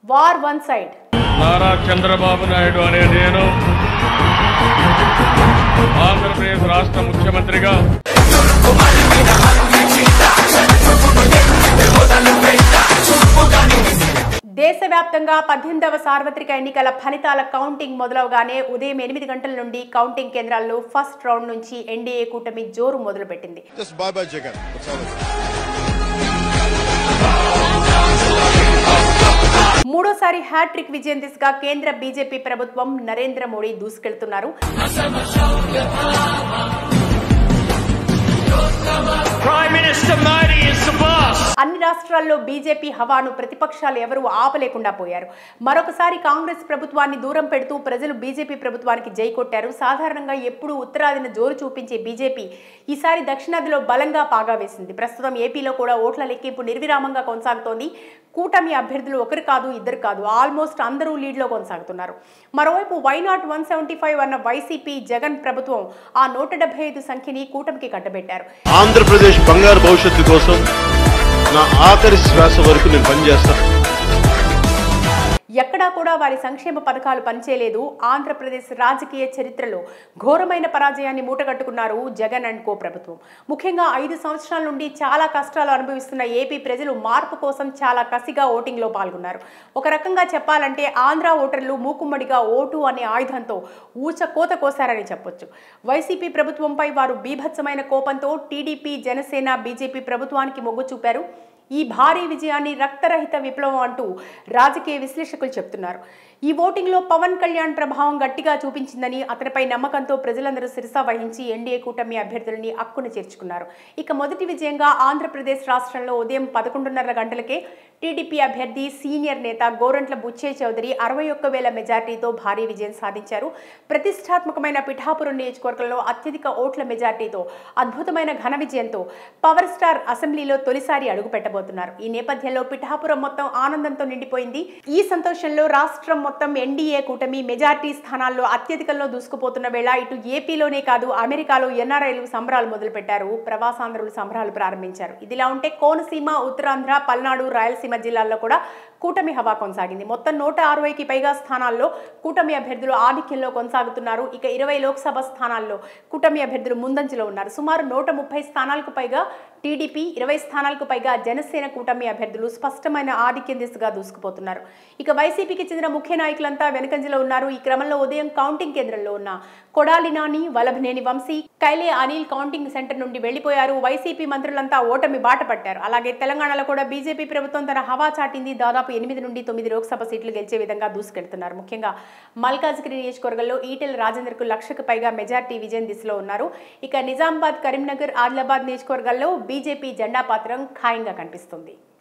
War one side. Nara Chandrababu Naidu అనే నేను ఆంధ్రప్రదేశ్ రాష్ట్ర ముఖ్యమంత్రిగా దేశవ్యాప్తంగా 18వ సార్వత్రిక ఎన్నికల ఫలితాల కౌంటింగ్ మొదలవగానే ఉదయం 8 గంటల నుండి కౌంటింగ్ కేంద్రాల్లో ఫస్ట్ రౌండ్ నుంచి ఎన్డీఏ కూటమి జోరు మొదలుపెట్టింది. మూడోసారి హ్యాట్రిక్ విజయం దిశగా కేంద్ర బీజేపీ ప్రభుత్వం నరేంద్ర మోడీ దూసుకెళ్తున్నారు. అన్ని రాష్ట్రాల్లో బీజేపీ హవాను ప్రతిపక్షాలు ఎవరూ ఆపలేకుండా పోయారు. మరొకసారి కాంగ్రెస్ ప్రభుత్వాన్ని దూరం పెడుతూ ప్రజలు బీజేపీ ప్రభుత్వానికి జై కొట్టారు. సాధారణంగా ఎప్పుడూ ఉత్తరాదిన జోరు చూపించే బీజేపీ ఈసారి దక్షిణాదిలో బలంగా పాగా వేసింది. ప్రస్తుతం ఏపీలో కూడా ఓట్ల లెక్కింపు నిర్విరామంగా కొనసాగుతోంది. కూటమి అభ్యర్థులు ఒకరు కాదు, ఇద్దరు కాదు, ఆల్మోస్ట్ అందరూ లీడ్లో కొనసాగుతున్నారు. మరోవైపు వైనాట్ 175 అన్న వైసీపీ జగన్ ప్రభుత్వం ఆ 175 సంఖ్యని కూటమికి కట్టబెట్టారు. ఆంధ్రప్రదేశ్ బంగారు భవిష్యత్తు కోసం నా ఆఖరి శ్వాస వరకు నేను పనిచేస్తాను. ఎక్కడా కూడా వారి సంక్షేమ పథకాలు పనిచేయలేదు. ఆంధ్రప్రదేశ్ రాజకీయ చరిత్రలో ఘోరమైన పరాజయాన్ని మూటగట్టుకున్నారు జగన్ అండ్ కో ప్రభుత్వం. ముఖ్యంగా 5 సంవత్సరాల నుండి చాలా కష్టాలు అనుభవిస్తున్న ఏపీ ప్రజలు మార్పు కోసం చాలా కసిగా ఓటింగ్లో పాల్గొన్నారు. ఒక రకంగా చెప్పాలంటే ఆంధ్ర ఓటర్లు మూకుమ్మడిగా ఓటు అనే ఆయుధంతో ఊచకోత కోశారని చెప్పొచ్చు. వైసీపీ ప్రభుత్వంపై వారు బీభత్సమైన కోపంతో టీడీపీ, జనసేన, బీజేపీ ప్రభుత్వానికి మొగ్గు చూపారు. ఈ భారీ విజయాన్ని రక్తరహిత విప్లవం అంటూ రాజకీయ విశ్లేషకులు చెప్తున్నారు. ఈ ఓటింగ్లో పవన్ కళ్యాణ్ ప్రభావం గట్టిగా చూపించిందని, అతనిపై నమ్మకంతో ప్రజలందరూ శిరసా వహించి ఎన్డీఏ కూటమి అభ్యర్థులని అక్కున చేర్చుకున్నారు. ఇక మొదటి విజయంగా ఆంధ్రప్రదేశ్ రాష్ట్రంలో ఉదయం 11:30 గంటలకే టీడీపీ అభ్యర్థి సీనియర్ నేత గోరంట్ల బుచ్చయ్య చౌదరి 61,000 మెజార్టీతో భారీ విజయం సాధించారు. ప్రతిష్టాత్మకమైన పిఠాపురం నియోజకవర్గంలో అత్యధిక ఓట్ల మెజార్టీతో అద్భుతమైన ఘన విజయంతో పవర్ స్టార్ అసెంబ్లీలో తొలిసారి అడుగుపెట్టబోతున్నారు. ఈ నేపథ్యంలో పిఠాపురం మొత్తం ఆనందంతో నిండిపోయింది. ఈ సంతోషంలో రాష్ట్రం మొత్తం ఎన్డీఏ కూటమి మెజార్టీ స్థానాల్లో అత్యధికంలో దూసుకుపోతున్న వేళ ఇటు ఏపీలోనే కాదు అమెరికాలో ఎన్ఆర్ఐలు సంబరాలు మొదలుపెట్టారు. ప్రవాసాంధ్రులు సంబరాలు ప్రారంభించారు. ఇదిలా ఉంటే కోనసీమ, ఉత్తరాంధ్ర, పల్నాడు, రాయలసీమ జిల్లాల్లో కూడా కూటమి హవా కొనసాగింది. మొత్తం 160కి పైగా స్థానాల్లో కూటమి అభ్యర్థులు ఆధిక్యంలో కొనసాగుతున్నారు. ఇక 20 లోక్సభ స్థానాల్లో కూటమి అభ్యర్థులు ముందంజలో ఉన్నారు. సుమారు 130 స్థానాలకు పైగా టీడీపీ, 20 స్థానాలకు పైగా జనసేన కూటమి అభ్యర్థులు స్పష్టమైన ఆధిక్యం దిశగా దూసుకుపోతున్నారు. ఇక వైసీపీకి చెందిన ముఖ్య నాయకులంతా వెనకంజలో ఉన్నారు. ఈ క్రమంలో ఉదయం కౌంటింగ్ కేంద్రంలో ఉన్న కొడాలి నాని, వల్లభనేని వంశీ, కైలే అనిల్ కౌంటింగ్ సెంటర్ నుండి వెళ్లిపోయారు. వైసీపీ మంత్రులంతా ఓటమి బాట పట్టారు. అలాగే తెలంగాణలో కూడా బీజేపీ ప్రభుత్వం తన హవా చాటింది. దాదాపు 8 నుండి 9 లోక్సభ సీట్లు గెలిచే విధంగా దూసుకెళ్తున్నారు. ముఖ్యంగా మల్కాజ్గిరి నియోజకవర్గంలో ఈటెల రాజేందర్కు 1,00,000కు పైగా మెజార్టీ విజయం దిశలో ఉన్నారు. ఇక నిజామాబాద్, కరీంనగర్, ఆదిలాబాద్ నియోజకవర్గాల్లో బీజేపీ జెండా పాత్రం ఖాయంగా కనిపిస్తుంది.